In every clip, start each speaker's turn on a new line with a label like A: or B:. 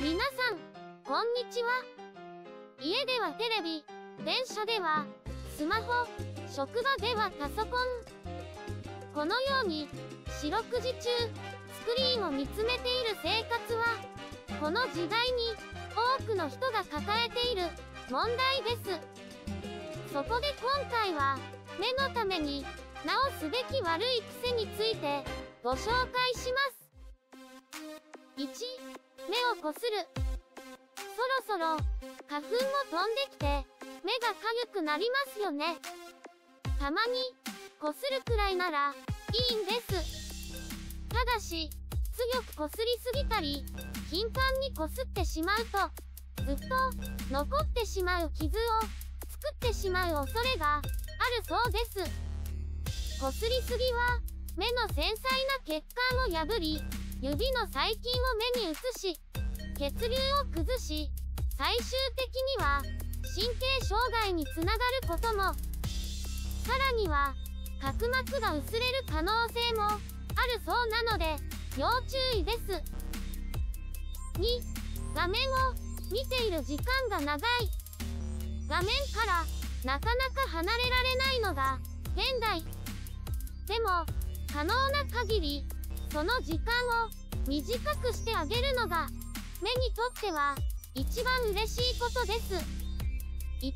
A: 皆さん、こんにちは。家ではテレビ、電車ではスマホ、職場ではパソコン。このように、四六時中、スクリーンを見つめている生活は、この時代に、多くの人が抱えている問題です。そこで今回は、目のために直すべき悪い癖についてご紹介します。1、目をこする。そろそろ花粉も飛んできて目がかゆくなりますよね。たまにこするくらいならいいんです。ただし、強くこすりすぎたり、頻繁にこすってしまうと、ずっと残ってしまう傷を作ってしまう恐れがあるそうです。こすりすぎは目の繊細な血管を破り、指の細菌を目に移し、血流を崩し、最終的には神経障害につながることも。さらには角膜が薄れる可能性もあるそうなので要注意です。2、画面を見ている時間が長い。画面からなかなか離れられないのが現代。でも可能な限りその時間を短くしてあげるのが目にとっては一番嬉しいことです。1日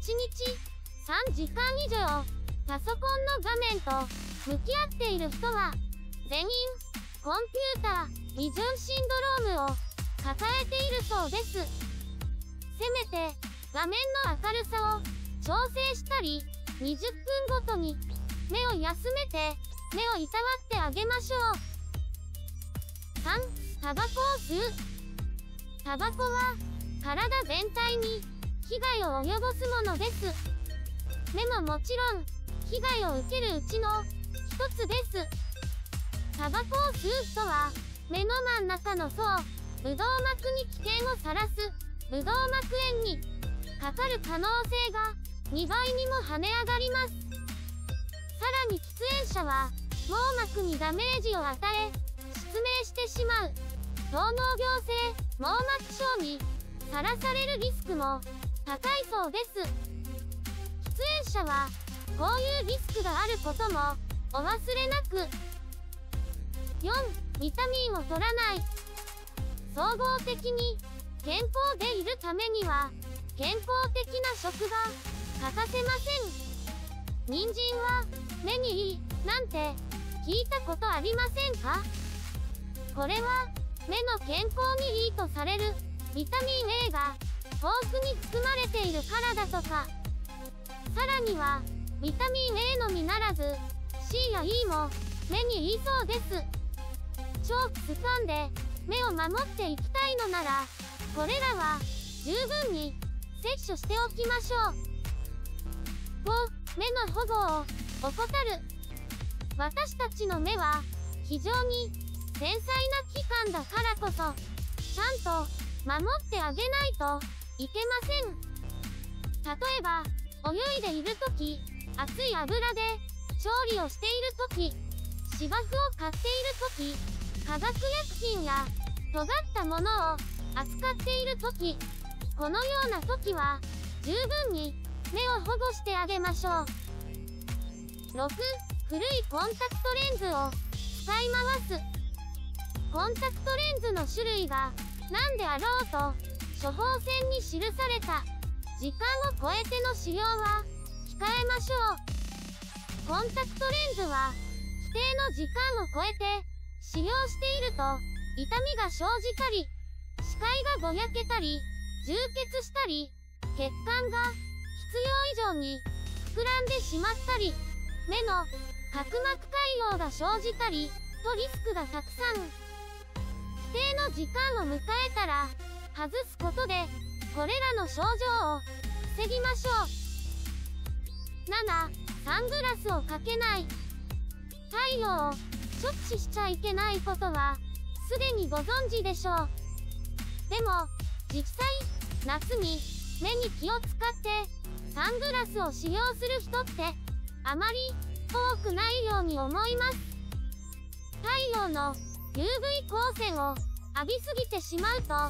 A: 3時間以上パソコンの画面と向き合っている人は全員コンピューター依存シンドロームを抱えているそうです。せめて画面の明るさを調整したり、20分ごとに目を休めて目をいたわってあげましょう。3、タバコを吸う。タバコは体全体に被害を及ぼすものです。目ももちろん被害を受けるうちの一つです。タバコを吸う人は目の真ん中の層、ブドウ膜に危険をさらすブドウ膜炎にかかる可能性が2倍にも跳ね上がります。さらに喫煙者は網膜にダメージを与え失明してしまう糖尿病性網膜症にさらされるリスクも高いそうです。喫煙者はこういうリスクがあることもお忘れなく。4、ビタミンを取らない。総合的に健康でいるためには健康的な食が欠かせません。人参は目にいいなんて聞いたことありませんか？これは目の健康にいいとされるビタミン A が豊富に含まれているからだとか。さらにはビタミン A のみならず C や E も目にいいそうです。長期スパンで目を守っていきたいのなら、これらは十分に摂取しておきましょう。5、目の保護を怠る。私たちの目は非常に繊細な器官だからこそ、ちゃんと守ってあげないといけません。例えば、泳いでいるとき、熱い油で調理をしているとき、芝生を刈っているとき、化学薬品や尖ったものを扱っているとき、このようなときは十分に目を保護してあげましょう。6、古いコンタクトレンズを使い回す。コンタクトレンズの種類が何であろうと、処方箋に記された時間を超えての使用は控えましょう。コンタクトレンズは規定の時間を超えて使用していると痛みが生じたり、視界がぼやけたり、充血したり、血管が必要以上に膨らんでしまったり、目の角膜潰瘍が生じたりとリスクがたくさん。規定の時間を迎えたら外すことでこれらの症状を防ぎましょう。7、サングラスをかけない。太陽を直視しちゃいけないことはすでにご存知でしょう。でも実際夏に目に気を使ってサングラスを使用する人ってあまり多くないように思います。太陽の UV 光線を浴びすぎてしまうと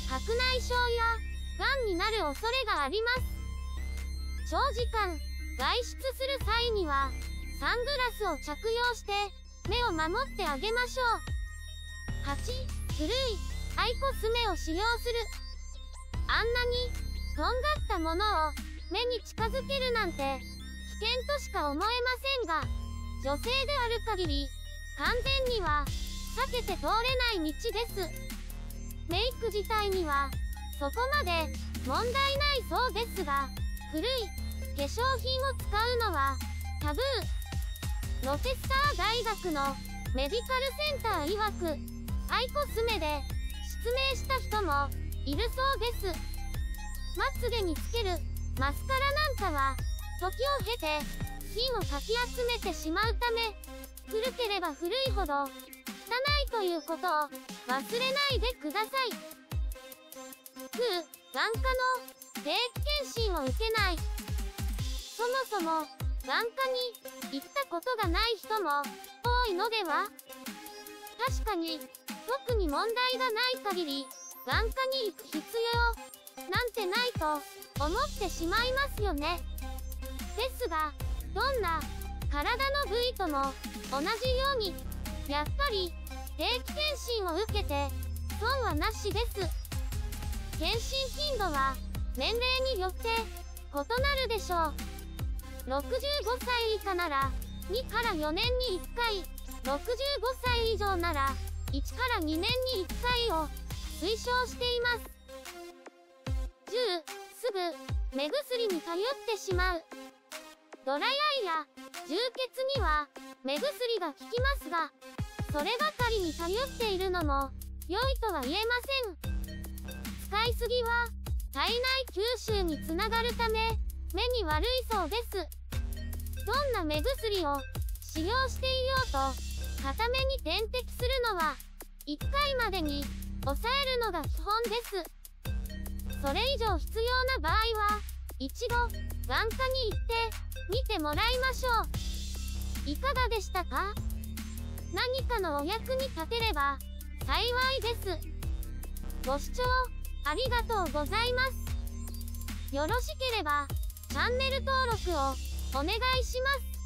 A: 白内障やがんになる恐れがあります。長時間外出する際にはサングラスを着用して目を守ってあげましょう。8、古いアイコスメを使用する。あんなにとんがったものを目に近づけるなんて危険としか思えませんが、女性である限り完全には避けて通れない道です。メイク自体にはそこまで問題ないそうですが、古い化粧品を使うのはタブー。ロチェスター大学のメディカルセンター曰く、アイコスメで失明した人もいるそうです。まつげにつけるマスカラなんかは時を経て菌をかき集めてしまうため、古ければ古いほど汚いということを忘れないでください。眼科の定期検診を受けない。そもそも眼科に行ったことがない人も多いのでは？確かに特に問題がない限り眼科に行く必要なんてないと思ってしまいますよね。ですが、どんな体の部位とも同じように、やっぱり定期検診を受けて損はなしです。検診頻度は年齢によって異なるでしょう。65歳以下なら2から4年に1回、65歳以上なら1から2年に1回を推奨しています。10、すぐ目薬に頼ってしまう。ドライアイや充血には目薬が効きますが、そればかりに頼っているのも良いとは言えません。使いすぎは体内吸収につながるため目に悪いそうです。どんな目薬を使用していようと片目に点滴するのは1回までに抑えるのが基本です。それ以上必要な場合は一度眼科に行って見てもらいましょう。いかがでしたか？何かのお役に立てれば幸いです。ご視聴ありがとうございます。よろしければチャンネル登録をお願いします。